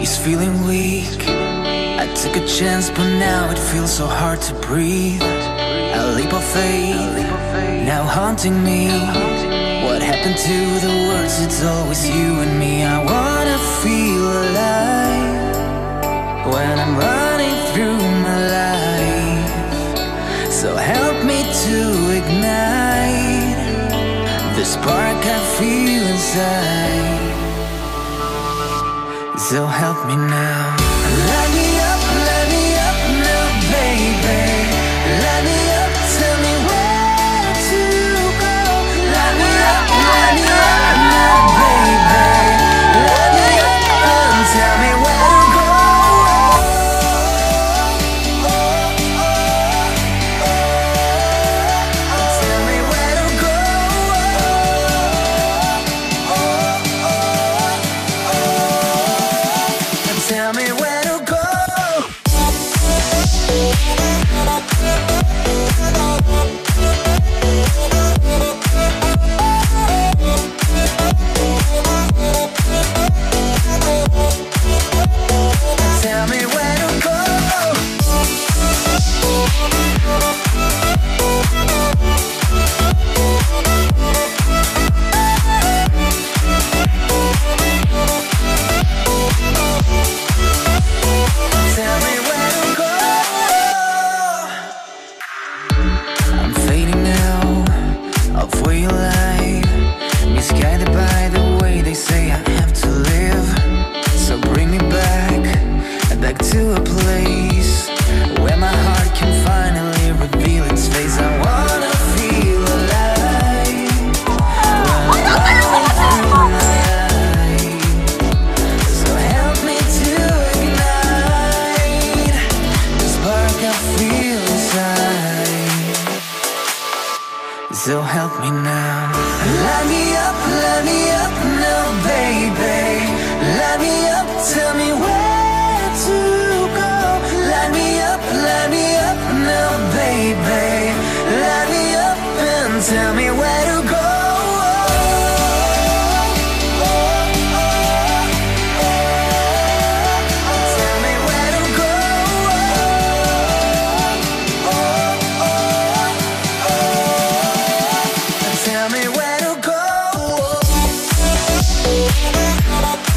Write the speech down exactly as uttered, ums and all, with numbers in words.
body's feeling weak. I took a chance, but now it feels so hard to breathe. A leap of faith, now haunting me. What happened to the words? It's always you and me. I wanna feel alive when I'm running through my life. So help me to ignite the spark I feel inside. So help me now. Light me up, light me up now, baby. Light me up, tell me where to go. Light me up, light me up now, baby. Light me up and tell me where to go. Tell me where to go. Tell me where to go. Tell me where to go. Tell me where to go. I'm fading now, off way of life, misguided by the way they say I have to live. So bring me back, back to a place where my heart can finally reveal its face. I wanna feel alive when I'm running through my life. So help me to ignite the spark I feel inside. So help me now. Light me up, light me up now, baby. Light me up, tell me where to go. Light me up, light me up now, baby. Light me up and tell me where to go. Tell me where to go. Tell me where to go.